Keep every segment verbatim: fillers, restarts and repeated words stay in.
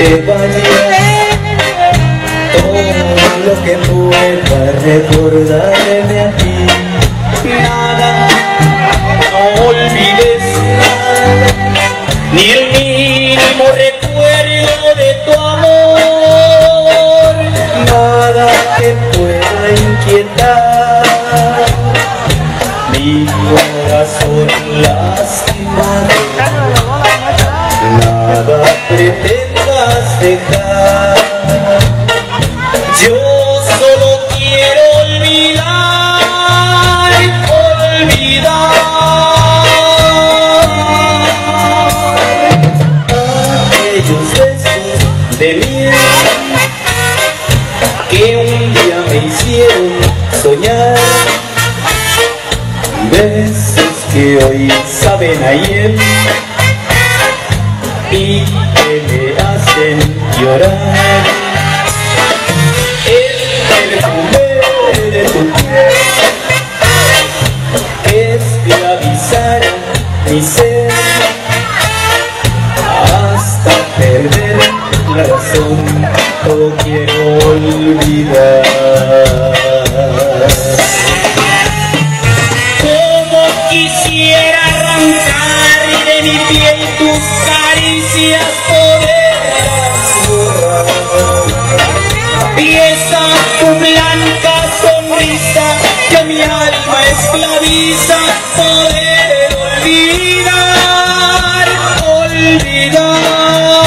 te vayas, todo lo que pueda recordarme a ti. Nada, no olvides nada, ni el mínimo recuerdo de tu amor. Nada que pueda inquietar mi corazón lastimado. Nada pretendas dejar. Yo solo quiero olvidar, olvidar aquellos besos de miel que un día me hicieron soñar. Besos que hoy saben a hiel y que me hacen llorar. El perfume de tu piel que esclavizara mi ser hasta perder la razón. Todo quiero olvidar. Como quisiera arrancar de mi piel tus caricias, poderlas borrar, y esa tu blanca sonrisa que mi alma esclaviza, poder olvidar, olvidar.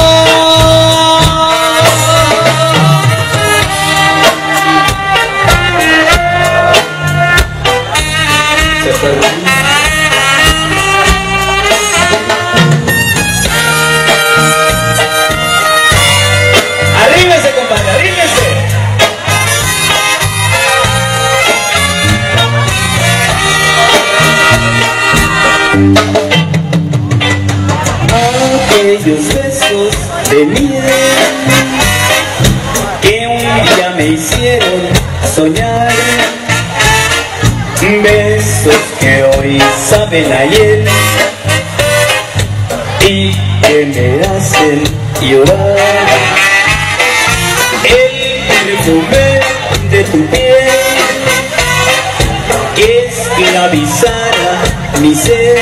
Arrímese, compadre, arrímese. Aquellos besos de miel que un día me hicieron soñar. Besos que hoy saben a hiel y que me hacen llorar. El perfume de tu piel que esclavizara mi ser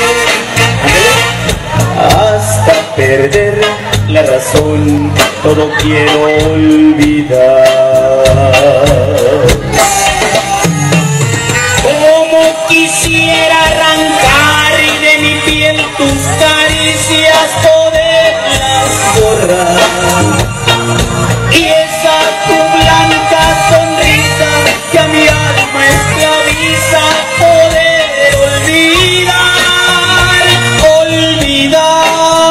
hasta perder la razón. Todo quiero olvidar. Como quisiera arrancar de mi piel tus caricias, poderlas borrar, y esa tu blanca sonrisa que a mi alma esclaviza, poder olvidar, olvidar.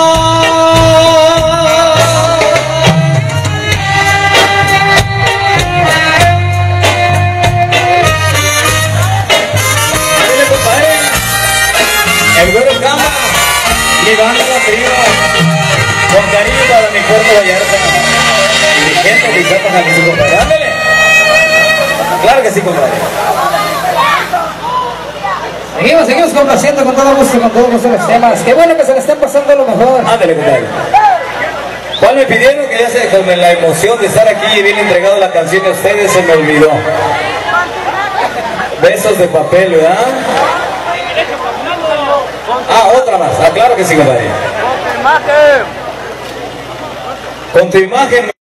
El güero Cama, llevando la prima, con cariño para mi Puerto Vallarta y mi gente de Iztapa, Jalisco, compadre. ¡Ándale! Claro que sí, compadre. Seguimos, seguimos complaciendo con todo gusto, con todos los temas. Qué bueno que se le estén pasando lo mejor. Ándale, compadre. ¿Cuál me pidieron? Que ya se, con la emoción de estar aquí y bien entregado la canción a ustedes, se me olvidó. Besos de papel, ¿verdad? Ah, otra más. Ah, claro que sí, compadre. Con tu imagen.